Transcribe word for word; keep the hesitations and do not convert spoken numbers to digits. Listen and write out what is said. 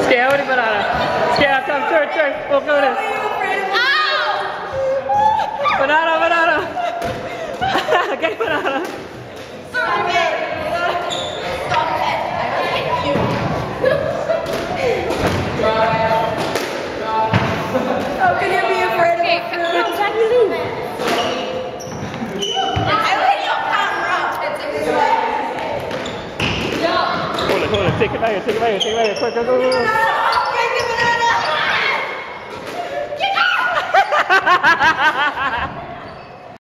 Scare with the banana. Scare, come, turn, turn. Go, go this. Banana, banana. Get banana. Stop it. Stop it. I hate you. How can you be afraid of me? Come, Jackie Lee. I let your camera. It's a good way. Hold it, hold it. Take it back here, take it back here, take it back here. Quick, go, go, go, go. Break the banana. Get out!